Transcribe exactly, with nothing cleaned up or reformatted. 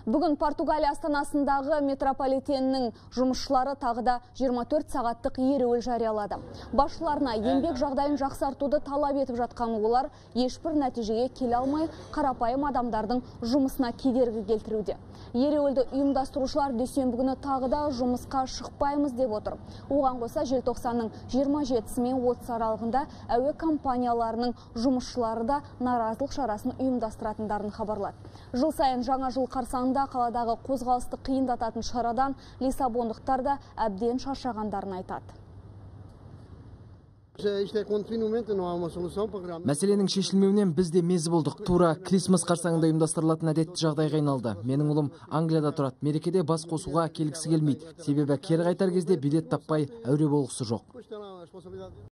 Бүгін Португалия астанасындағы метрополитеннің жұмысшылары тағы да жиырма төрт сағаттық ереуіл жариялады. Басшыларына еңбек жағдайын жақсартуды талап етіп жатқан олар ешбір нәтижеге келе алмай, қарапайым адамдардың жұмысына кедергі келтіруде. Ереуілді ұйымдастырушылар дүйсенбі күні тағы да жұмысқа шықпаймыз деп отыр. Оған қоса желтоқсанның жиырма жетісі мен отызы аралығында әуе компанияларының жұмысшылары да наразылық шарасын ұйымдастыратындарын хабарлады. Жыл сайын жаңа жыл қарсаңында қаладағы қозғалысты қиындататын шарадан лиссабондықтар да әбден шаршағандарын айтады. Мәселенің шешілмеуінен біз де мезі болдық. Тура Крисмас қарсаңында ұйымдастырылатын әдетті жағдайға айналды. Менің ұлым Англияда тұрады. Мерекеде бас қосуға келгісі келмейді. Себебі кері қайтар кезде билет таппай әуре болғысы жоқ.